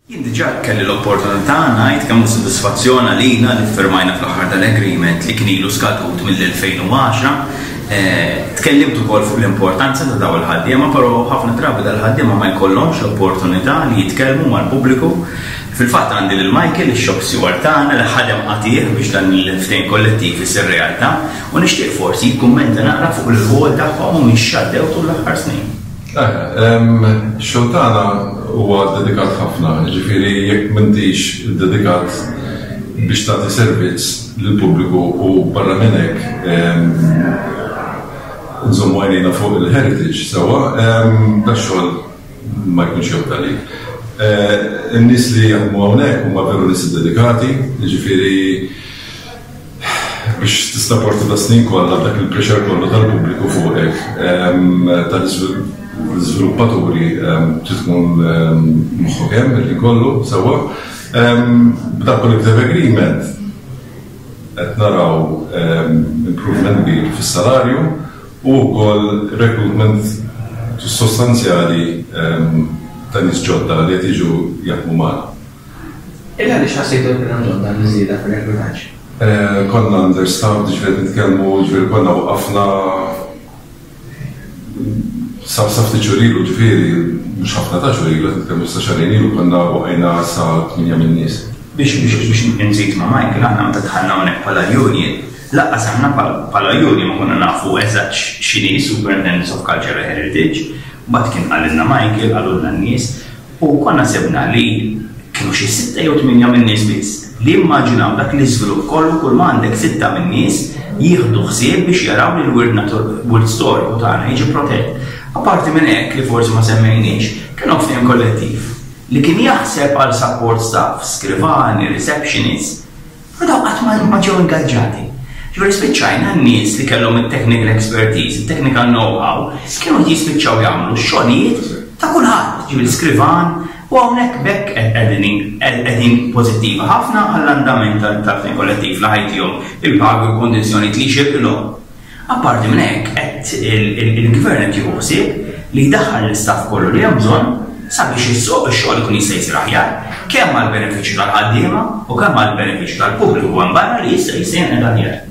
Jien diġà kelli l-opportunità ngħid kemm hu sodisfazzjon għalina li ffirmajna fl-aħħar tal-agreement li kien ilu skadut mill-2010. Tkellimt ukoll fuq l-importanza ta' dawn il-ħaddiema, però ħafna drabi dal-ħaddiema ma jkollhomx l-opportunità li jitkellmu mal-pubbliku. Fil-fatt għandi lil Michael ix-xokk steward tagħna li ħadem qatih biex dan il-ftehim kollettiv isir realtà u nixtieq forsi jikkummenta naqra fuq il-rwol tagħhom u mix-xaddew tul l-aħħar snin. X-xogħol tagħna huwa dedikat ħafna, ġifieri jekk m'intix dedikat biex tagħti servizz lill-pubbliku u barra minn hekk nżommu għajnejna fuq il-heritage sewwa, da xogħol ma jkunx jobda għalik. In-nies li jaħdmu hawnhekk huma veru nies dedikati, jiġifieri biex tistapporti da snin kollha dak il-pressure kollu tal-pubbliku fuqek tal-iżviluppaturi trid tkun moħħok hemm li kollu sewwa. B'dak collective agreement qed naraw improvement kbir fis-salarju u wkoll recruitment sostanzjali ta' nies ġodda li qed jiġu jaħdmu magħna. Illa għaliex ħassejtu l-plan ġodda li żieda fir-rekrutaġġ? Konna understaffed, ġifieri nitkellmu, ġifieri konna waqafna sa ftit xhur ilu, ġifieri mhux ħafna ta' xhur ilu, nitkellmu sa xarejn ilu konna waqajna sa 8 min nies. Biex inżid ma' Michael aħna meta dħalna hawnhekk bħala union, laqqas aħna bħala union ma konna nafu eżatt x'inhi Superintendents of Cultural Heritage. Bat kien għalilna Michael, għalulna n-nies, u konna sebna li kienu xi 6 jew 8 minn nies biss li immaġinaw dak l-iżvilupp kollu kull ma għandek 6 minn nies jieħdu ħsieb biex jaraw li l-wirt storiku tagħna jiġi protett. Apparti minn hekk li forsi ma semmejniex, kien ftehim kollettiv li kien jaħseb għal support staff, skrivani, receptionist, u daw qatt ma ġew ingaġġati. Ġifieri spiċċajna n-nies li kellhom it-technical expertise, it-technical know-how, kienu jispiċċaw jagħmlu x-xogħlijiet ta' kulħadd, ġifieri skrivan, u hawnhekk bekk qegħdin pożittiva ħafna għall-andament tal-ftehim kollettiv li ħajtihom il-pagi u l-kondizzjonijiet li jxebbilhom. Apparti minn hekk qed il-gvern qed jieħu ħsieb li jdaħħal l-istaff kollu li hemm bżonn sabiex ix-xogħol ikun jista' jsir aħjar, kemm għall-benefiċċju tal-ħaddiema u kemm għall-benefiċċju tal-pubbliku hemm barra li jista' jsir aħjar.